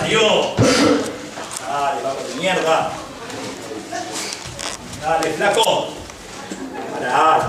Salió. Dale, vago de mierda. Dale, flaco. Pará.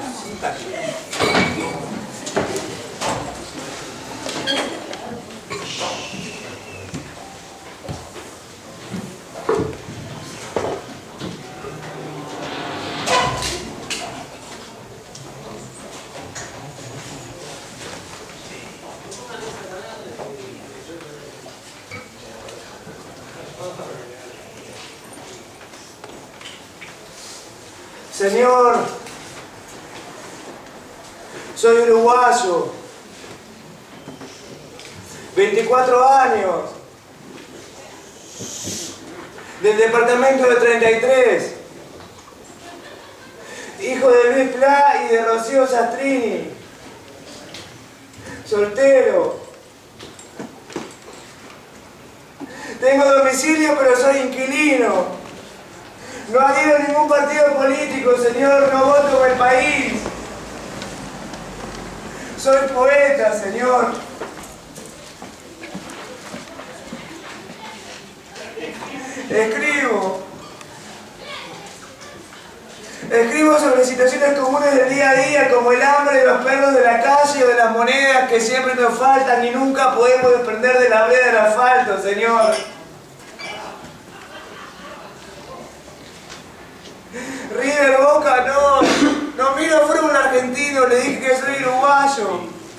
Señor, soy uruguayo, 24 años, del departamento de 33, hijo de Luis Pla y de Rocío Sastrini, soltero. Tengo domicilio pero soy inquilino. No adhiero a ningún partido político, señor, no voto por el país. Soy poeta, señor. Escribo sobre situaciones comunes del día a día, como el hambre de los perros de la calle o de las monedas que siempre nos faltan y nunca podemos desprender de la vereda del asfalto, señor. River, Boca, no miro fútbol argentino, le dije que soy uruguayo.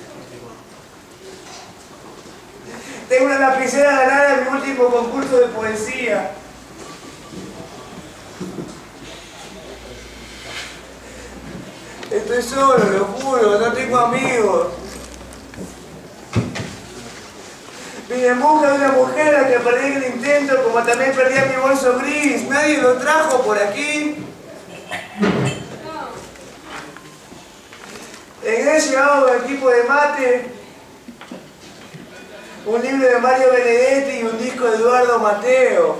Tengo una lapicera ganada en mi último concurso de poesía. Estoy solo, lo juro, no tengo amigos. Vine en busca de una mujer a la que perdí en el intento, como también perdí a mi bolso gris. Nadie lo trajo por aquí. En él llevaba un equipo de mate, un libro de Mario Benedetti y un disco de Eduardo Mateo.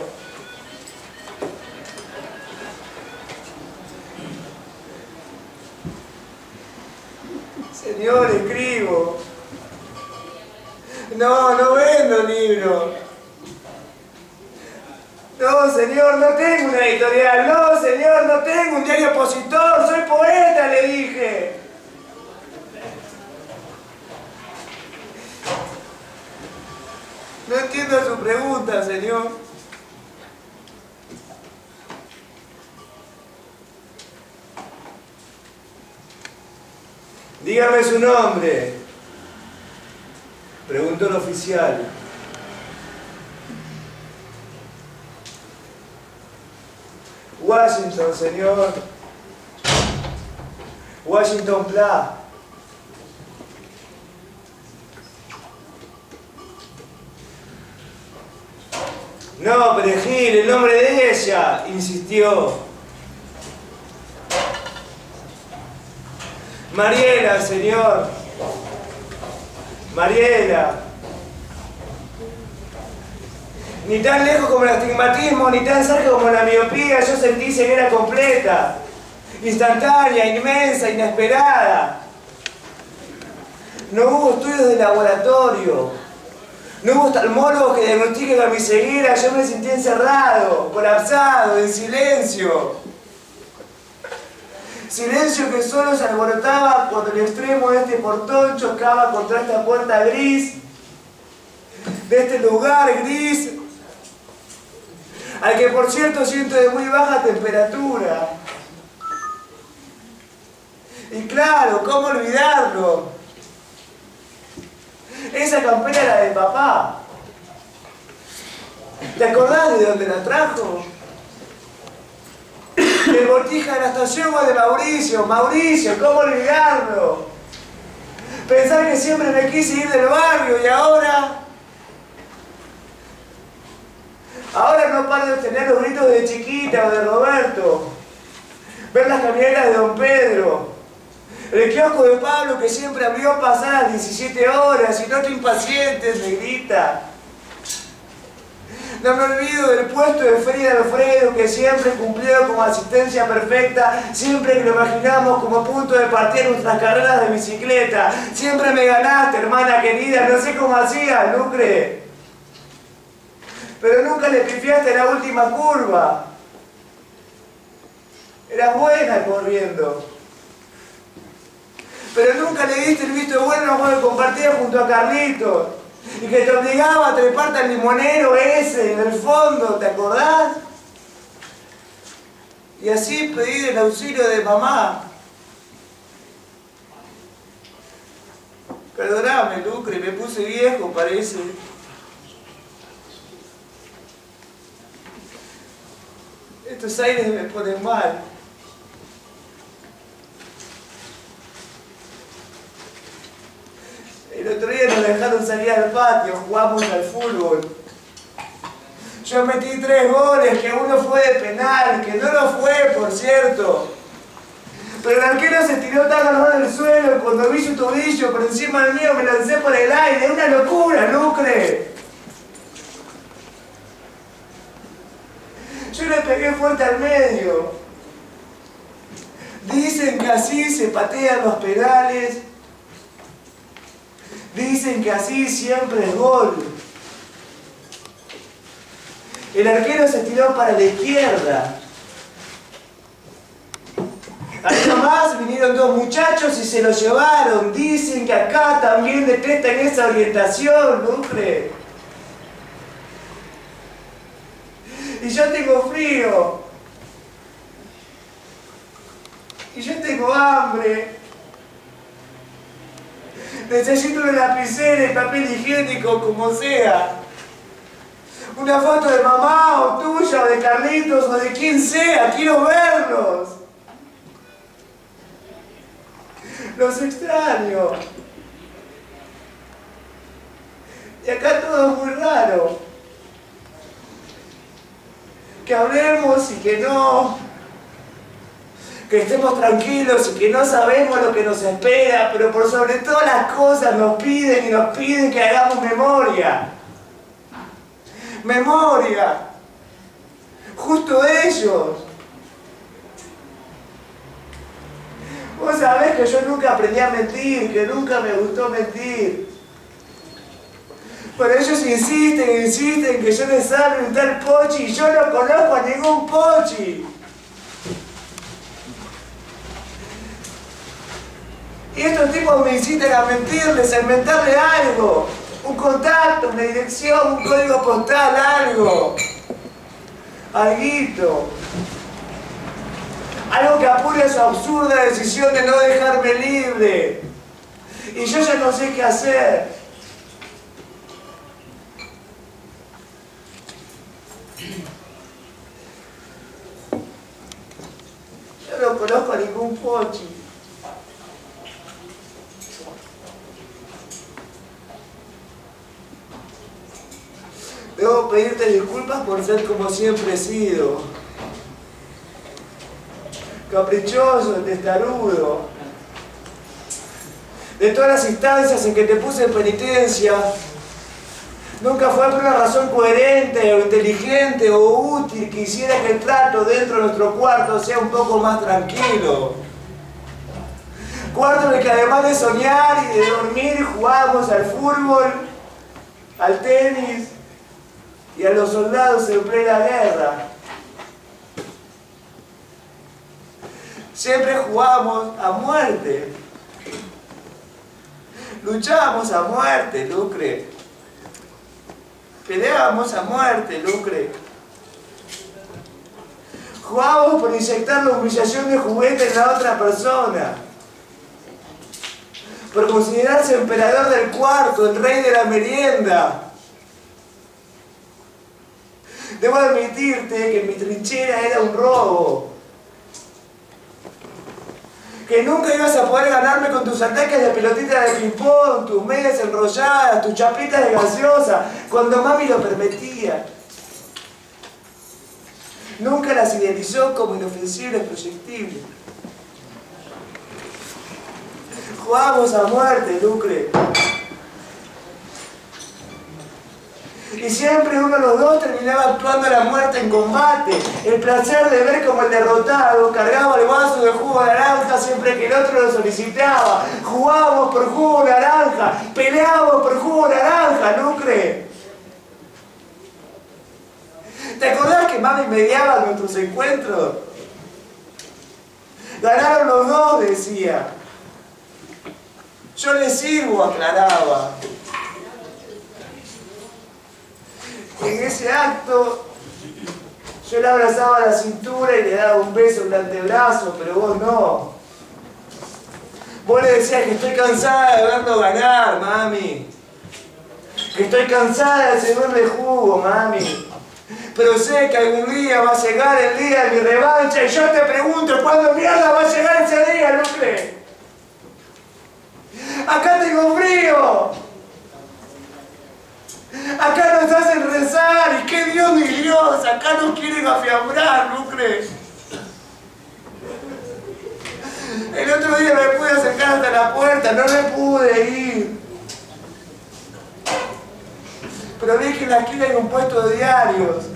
Señor, escribo. No vendo libros. No, señor, no tengo una editorial. No, señor, no tengo un diario opositor. Soy poeta, le dije. No entiendo su pregunta, señor. Dígame su nombre, preguntó el oficial. Washington, señor. Washington Pla. No, Perejil, el nombre de ella, insistió. Mariela, señor. Mariela. Ni tan lejos como el astigmatismo, ni tan cerca como la miopía, yo sentí ceguera completa. Instantánea, inmensa, inesperada. No hubo estudios de laboratorio. No hubo oftalmólogos que diagnostiquen a mi ceguera. Yo me sentí encerrado, colapsado, en silencio. Silencio que solo se alborotaba cuando el extremo de este portón chocaba contra esta puerta gris, de este lugar gris, al que por cierto siento de muy baja temperatura. Y claro, ¿cómo olvidarlo? Esa campera era de papá. ¿Te acordás de dónde la trajo? El Botija de la estación o de Mauricio. Mauricio, ¿cómo olvidarlo? Pensar que siempre me quise ir del barrio y ahora no paro de tener los gritos de Chiquita o de Roberto. Ver las camionetas de Don Pedro. El kiosco de Pablo que siempre abrió pasadas las 17 horas y noto impaciente me grita. No me olvido del puesto de Frida Alfredo que siempre cumplió como asistencia perfecta, siempre que lo imaginamos como punto de partida en nuestras carreras de bicicleta. Siempre me ganaste, hermana querida, no sé cómo hacías, Lucre. Pero nunca le pifiaste en la última curva. Eras buena corriendo. Pero nunca le diste el visto bueno cuando compartías junto a Carlitos. Y que te obligaba a treparte al limonero ese en el fondo, ¿te acordás? Y así pedir el auxilio de mamá. Perdóname, Lucre, me puse viejo, parece. Estos aires me ponen mal. El otro día nos dejaron salir al patio, jugamos al fútbol. Yo metí 3 goles, que uno fue de penal, que no lo fue, por cierto. Pero el arquero se tiró tan al del suelo cuando vi su tobillo por encima del mío me lancé por el aire. ¡Una locura, Lucre! Yo le pegué fuerte al medio. Dicen que así se patean los penales. Dicen que así siempre es gol. El arquero se tiró para la izquierda. Ahí nomás vinieron 2 muchachos y se lo llevaron. Dicen que acá también detestan esa orientación, Lucre. Y yo tengo frío. Y yo tengo hambre. Necesito una lapicera y papel higiénico, como sea. Una foto de mamá o tuya o de Carlitos o de quien sea. Quiero verlos. Los extraño. Y acá todo es muy raro. Que hablemos y que no. Que estemos tranquilos y que no sabemos lo que nos espera, pero por sobre todas las cosas nos piden y nos piden que hagamos memoria. Memoria. Justo ellos. Vos sabés que yo nunca aprendí a mentir, que nunca me gustó mentir. Pero ellos insisten e insisten que yo les hable un tal Pochi y yo no conozco a ningún Pochi. Y estos tipos me incitan a mentirles, a inventarle algo. Un contacto, una dirección, un código postal, algo. Alguito. Algo que apure su absurda decisión de no dejarme libre. Y yo ya no sé qué hacer. Yo no conozco a ningún Pochi. Debo pedirte disculpas por ser como siempre he sido. Caprichoso, testarudo. De todas las instancias en que te puse en penitencia, nunca fue por una razón coherente o inteligente o útil que hiciera que el trato dentro de nuestro cuarto sea un poco más tranquilo. Cuarto en el que además de soñar y de dormir jugábamos al fútbol, al tenis y a los soldados en plena guerra. Siempre jugábamos a muerte. Luchábamos a muerte, Lucre. Peleábamos a muerte, Lucre. Jugábamos por inyectar la humillación de juguete en la otra persona. Por considerarse emperador del cuarto, el rey de la merienda. Debo admitirte que mi trinchera era un robo. Que nunca ibas a poder ganarme con tus ataques de pelotita de ping-pong, tus medias enrolladas, tus chapitas de gaseosa, cuando mami lo permitía. Nunca las idealizó como inofensibles proyectiles. Jugábamos a muerte, Lucre. Y siempre uno de los dos terminaba actuando a la muerte en combate. El placer de ver como el derrotado cargaba el vaso de jugo de naranja siempre que el otro lo solicitaba. Jugábamos por jugo de naranja, peleábamos por jugo de naranja, Lucre. ¿Te acordás que mami mediaba nuestros encuentros? Ganaron los dos, decía. Yo le sirvo, aclaraba. En ese acto, yo le abrazaba la cintura y le daba un beso en el antebrazo, pero vos no. Vos le decías que estoy cansada de verlo ganar, mami. Que estoy cansada de servirle jugo, mami. Pero sé que algún día va a llegar el día de mi revancha y yo te pregunto, ¿cuándo mierda va a llegar ese día, Lucre? Acá tengo frío. Acá nos hacen rezar y qué Dios ni Dios. Acá nos quieren afiambrar, Lucre. El otro día me pude acercar hasta la puerta, no me pude ir. Pero vi que en la esquina hay un puesto de diarios.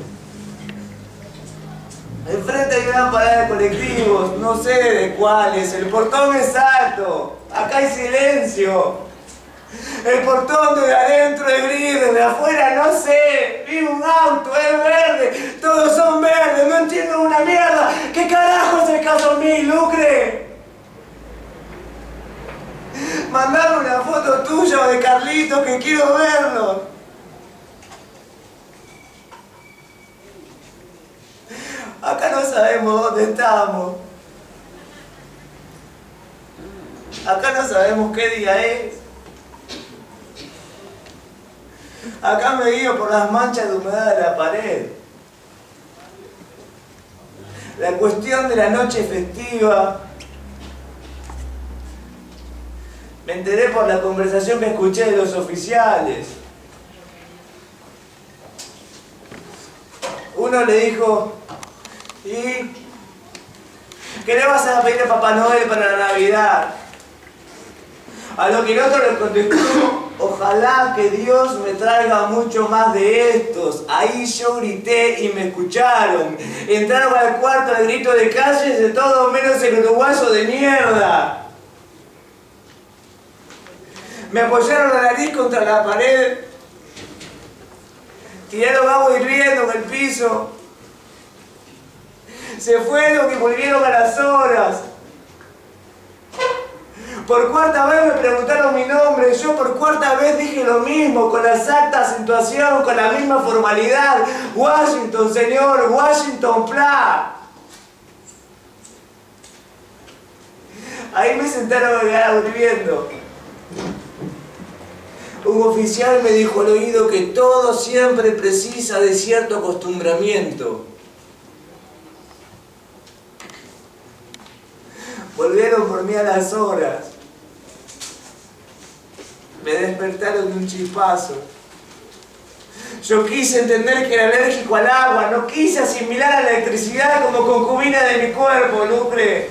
Enfrente hay una parada de colectivos, no sé de cuáles. El portón es alto. Acá hay silencio. El portón de adentro es gris, de afuera no sé. Vi un auto, es verde. Todos son verdes, no entiendo una mierda. ¿Qué carajo es el caso mío, Lucre? Mandame una foto tuya o de Carlitos que quiero verlo. Acá no sabemos dónde estamos. Acá no sabemos qué día es. Acá me guío por las manchas de humedad de la pared. La cuestión de la noche festiva. Me enteré por la conversación que escuché de los oficiales. Uno le dijo, ¿y qué le vas a pedir a Papá Noel para la Navidad? A lo que el otro le contestó, ojalá que Dios me traiga mucho más de estos. Ahí yo grité y me escucharon. Entraron al cuarto al grito de calles de todo menos el uruguayo de mierda. Me apoyaron la nariz contra la pared. Tiraron agua hirviendo en el piso. Se fueron y volvieron a las horas. Por cuarta vez me preguntaron mi nombre. Yo por cuarta vez dije lo mismo, con la exacta acentuación, con la misma formalidad. Washington, señor, Washington Pla. Ahí me sentaron hirviendo. Un oficial me dijo al oído que todo siempre precisa de cierto acostumbramiento. Volvieron por mí a las horas. Me despertaron de un chispazo. Yo quise entender que era alérgico al agua, no quise asimilar a la electricidad como concubina de mi cuerpo, Lucre.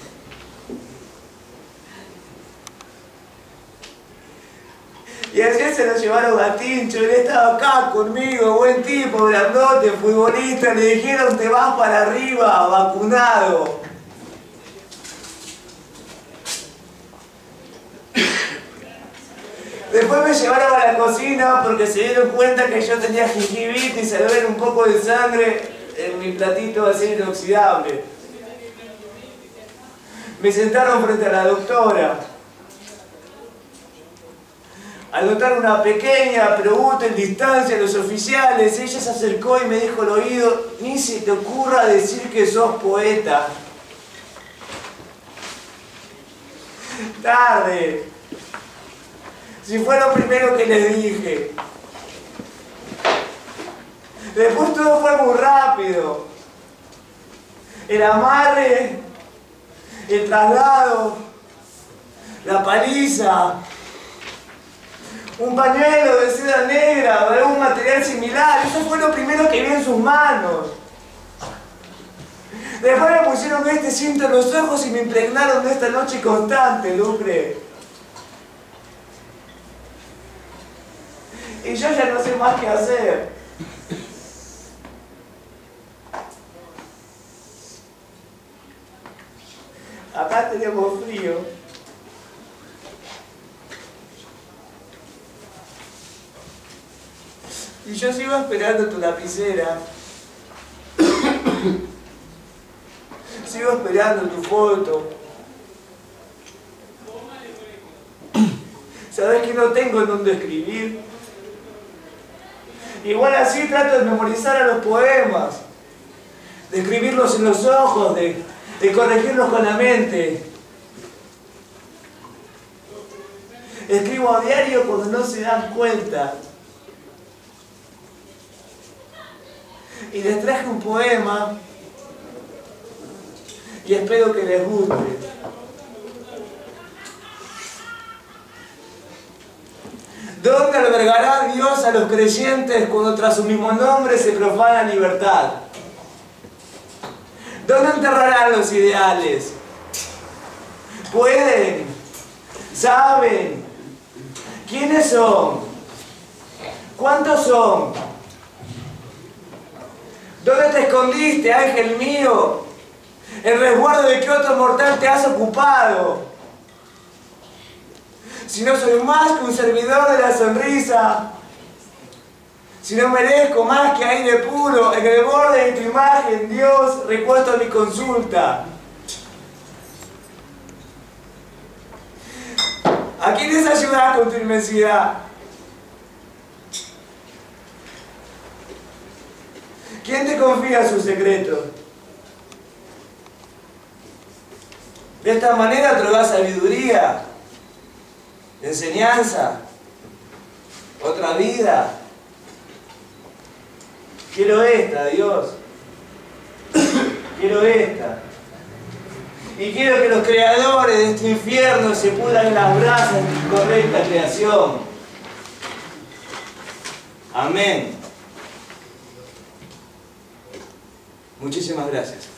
Y ayer se lo llevaron a Tincho, él estaba acá conmigo, buen tipo, grandote, futbolista, le dijeron te vas para arriba, vacunado. Después me llevaron a la cocina porque se dieron cuenta que yo tenía gingivitis al ver un poco de sangre en mi platito de acero inoxidable. Me sentaron frente a la doctora. Al notar una pequeña pero útil distancia a los oficiales, ella se acercó y me dijo al oído, ni se te ocurra decir que sos poeta. Tarde. Si fue lo primero que les dije. Después todo fue muy rápido. El amarre, el traslado, la paliza, un pañuelo de seda negra o algún material similar. Eso fue lo primero que vi en sus manos. Después me pusieron este cinto en los ojos y me impregnaron de esta noche constante, Lucre. Y yo ya no sé más qué hacer. Acá tenemos frío. Y yo sigo esperando tu lapicera. Sigo esperando tu foto. ¿Sabés que no tengo en dónde escribir? Igual así trato de memorizar a los poemas, de escribirlos en los ojos, de corregirlos con la mente. Escribo a diario cuando no se dan cuenta. Y les traje un poema y espero que les guste. ¿Dónde albergará Dios a los creyentes cuando tras su mismo nombre se profana libertad? ¿Dónde enterrarán los ideales? ¿Pueden? ¿Saben? ¿Quiénes son? ¿Cuántos son? ¿Dónde te escondiste, ángel mío? ¿El resguardo de qué otro mortal te has ocupado? Si no soy más que un servidor de la sonrisa, si no merezco más que aire puro, en el borde de tu imagen, Dios, recuesto mi consulta. ¿A quiénes ayudas con tu inmensidad? ¿Quién te confía sus secretos? De esta manera otorgás sabiduría, enseñanza, otra vida. Quiero esta, Dios. Quiero esta. Y quiero que los creadores de este infierno se pudran en las brasas de tu correcta creación. Amén. Muchísimas gracias.